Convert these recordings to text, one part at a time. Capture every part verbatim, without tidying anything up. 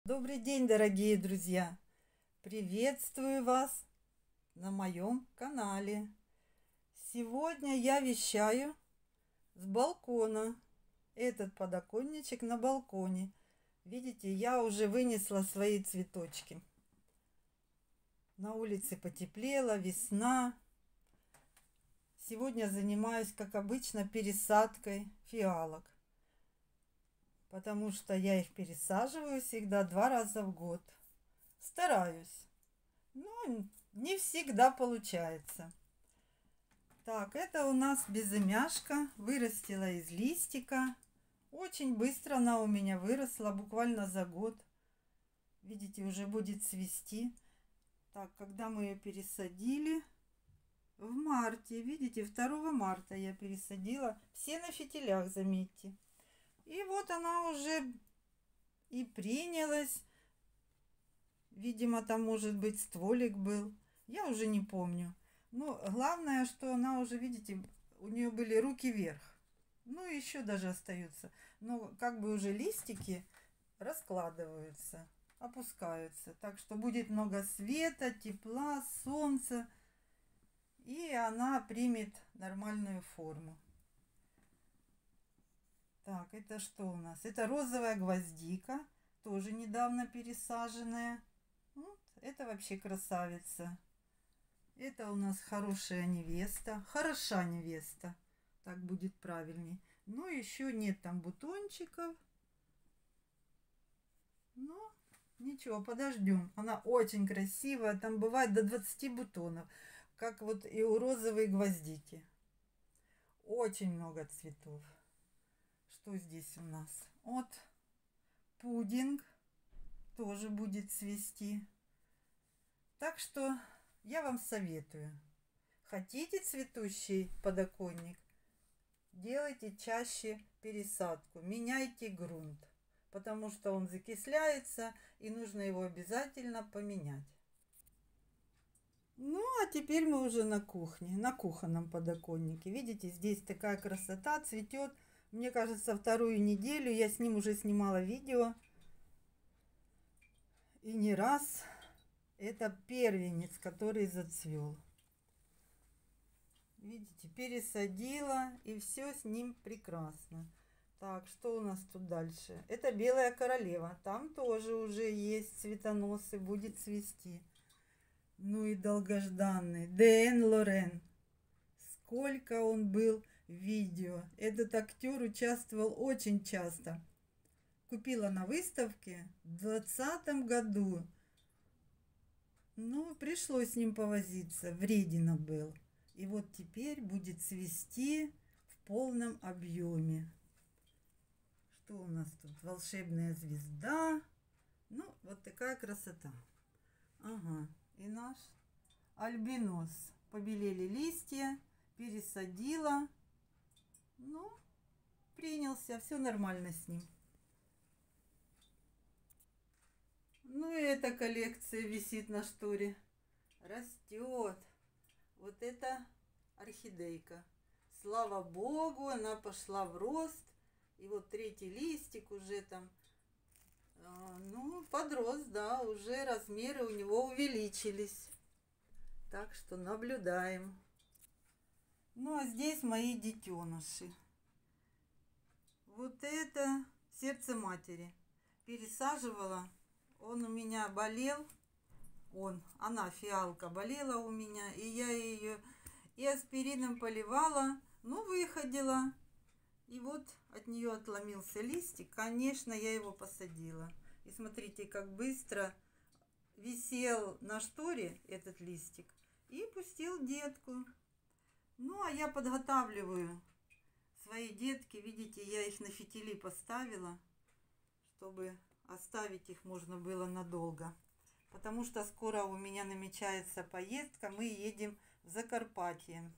Добрый день, дорогие друзья! Приветствую вас на моем канале. Сегодня я вещаю с балкона. Этот подоконничек на балконе. Видите, я уже вынесла свои цветочки. На улице потеплело, весна. Сегодня занимаюсь, как обычно, пересадкой фиалок. Потому что я их пересаживаю всегда два раза в год. Стараюсь. Но не всегда получается. Так, это у нас безымяшка. Вырастила из листика. Очень быстро она у меня выросла, буквально за год. Видите, уже будет цвести. Так, когда мы ее пересадили? В марте. Видите, второго марта я пересадила. Все на фитилях, заметьте. И вот она уже и принялась. Видимо, там, может быть, стволик был. Я уже не помню. Но главное, что она уже, видите, у нее были руки вверх. Ну, еще даже остаются. Но как бы уже листики раскладываются, опускаются. Так что будет много света, тепла, солнца. И она примет нормальную форму. Так, это что у нас? Это розовая гвоздика, тоже недавно пересаженная. Вот, это вообще красавица. Это у нас хорошая невеста, хороша невеста, так будет правильней. Но еще нет там бутончиков. Но ничего, подождем. Она очень красивая, там бывает до двадцати бутонов, как вот и у розовой гвоздики. Очень много цветов. Что здесь у нас? Вот пудинг тоже будет цвести. Так что я вам советую. Хотите цветущий подоконник? Делайте чаще пересадку. Меняйте грунт. Потому что он закисляется и нужно его обязательно поменять. Ну, а теперь мы уже на кухне, на кухонном подоконнике. Видите, здесь такая красота, цветет. Мне кажется, вторую неделю я с ним уже снимала видео. И не раз. Это первенец, который зацвел. Видите, пересадила. И все с ним прекрасно. Так, что у нас тут дальше? Это белая королева. Там тоже уже есть цветоносы. Будет цвести. Ну и долгожданный Дэн Лорен. Сколько он был в видео. Этот актер участвовал очень часто. Купила на выставке в двадцатом году. Ну, пришлось с ним повозиться. Вредина был. И вот теперь будет цвести в полном объеме. Что у нас тут? Волшебная звезда. Ну, вот такая красота. Ага. И наш альбинос. Побелели листья. Пересадила. Ну, принялся. Все нормально с ним. Ну и эта коллекция висит на шторе. Растет. Вот это орхидейка. Слава богу, она пошла в рост. И вот третий листик уже там, ну, подрос, да, уже размеры у него увеличились. Так что наблюдаем. Ну, а здесь мои детеныши. Вот это сердце матери. Пересаживала. Он у меня болел. Он, она, фиалка, болела у меня. И я ее и аспирином поливала. Ну, выходила. И вот от нее отломился листик. Конечно, я его посадила. И смотрите, как быстро висел на шторе этот листик. И пустил детку. Ну, а я подготавливаю свои детки. Видите, я их на фитили поставила, чтобы оставить их можно было надолго. Потому что скоро у меня намечается поездка. Мы едем в Закарпатье.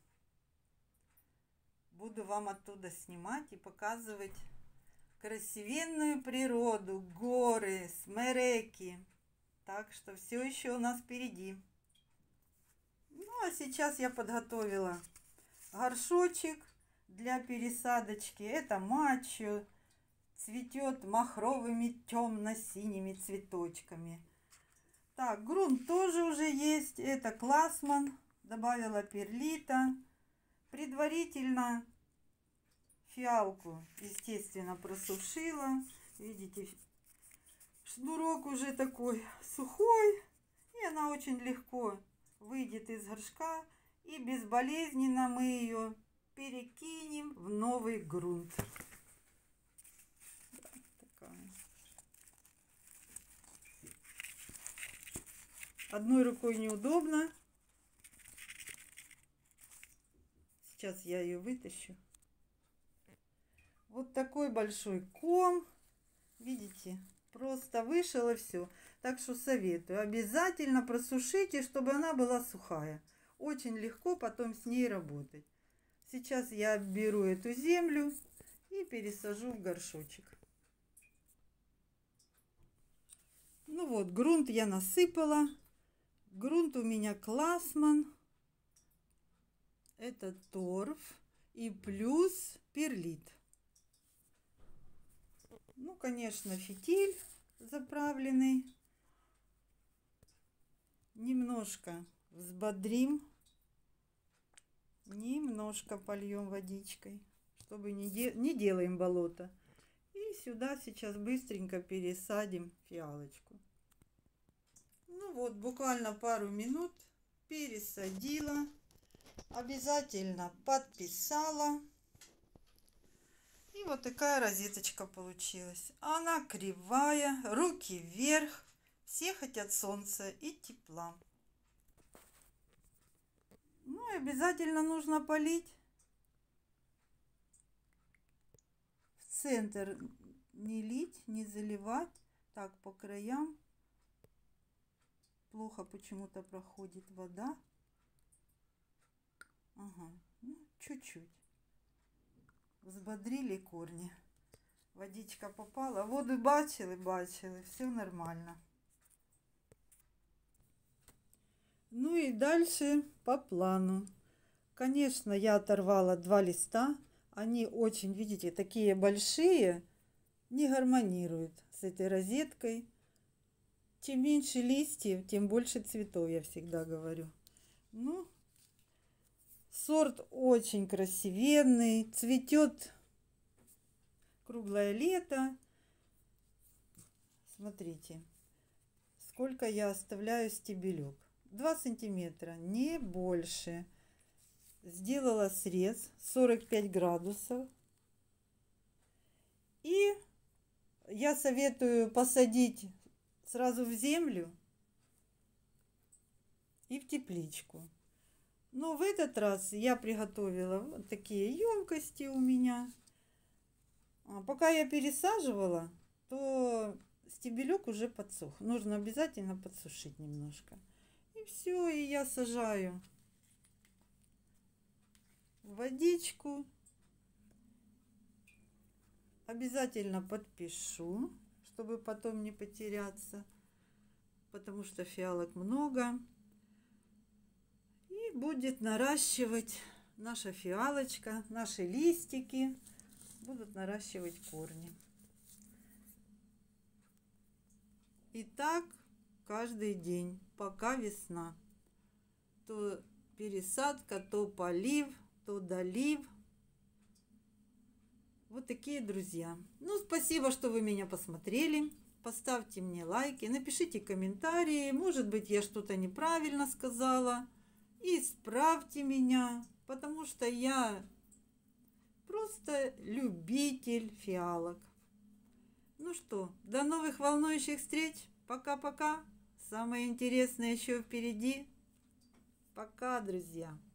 Буду вам оттуда снимать и показывать красивенную природу, горы, смереки. Так что все еще у нас впереди. Ну, а сейчас я подготовила горшочек для пересадочки. Это мачо, цветет махровыми темно-синими цветочками. Так, грунт тоже уже есть. Это Классман. Добавила перлита. Предварительно фиалку, естественно, просушила. Видите, шнурок уже такой сухой. И она очень легко выйдет из горшка. И безболезненно мы ее перекинем в новый грунт. Одной рукой неудобно. Сейчас я ее вытащу. Вот такой большой ком. Видите, просто вышел и все. Так что советую. Обязательно просушите, чтобы она была сухая. Очень легко потом с ней работать. Сейчас я беру эту землю и пересажу в горшочек. Ну вот, грунт я насыпала. Грунт у меня Классман. Это торф и плюс перлит. Ну, конечно, фитиль заправленный. Немножко взбодрим. Немножко польем водичкой, чтобы не, де не делаем болото. И сюда сейчас быстренько пересадим фиалочку. Ну вот, буквально пару минут пересадила. Обязательно подписала. И вот такая розеточка получилась. Она кривая, руки вверх. Все хотят солнца и тепла. Ну и обязательно нужно полить. В центр не лить, не заливать. Так, по краям. Плохо почему-то проходит вода. Ага, ну, чуть-чуть. Взбодрили корни. Водичка попала. Воду бачили, бачили. Все нормально. Ну и дальше по плану. Конечно, я оторвала два листа. Они очень, видите, такие большие. Не гармонируют с этой розеткой. Чем меньше листьев, тем больше цветов, я всегда говорю. Ну, сорт очень красивенный. Цветет круглое лето. Смотрите, сколько я оставляю стебелек. два сантиметра, не больше. Сделала срез сорок пять градусов. И я советую посадить сразу в землю и в тепличку. Но в этот раз я приготовила вот такие емкости у меня. А пока я пересаживала, то стебелек уже подсох. Нужно обязательно подсушить немножко. И все, и я сажаю в водичку. Обязательно подпишу, чтобы потом не потеряться, потому что фиалок много. И будет наращивать наша фиалочка, наши листики будут наращивать корни. И так каждый день, пока весна. То пересадка, то полив, то долив. Вот такие, друзья. Ну, спасибо, что вы меня посмотрели. Поставьте мне лайки, напишите комментарии. Может быть, я что-то неправильно сказала. Исправьте меня, потому что я просто любитель фиалок. Ну что, до новых волнующих встреч. Пока-пока. Самое интересное еще впереди. Пока, друзья.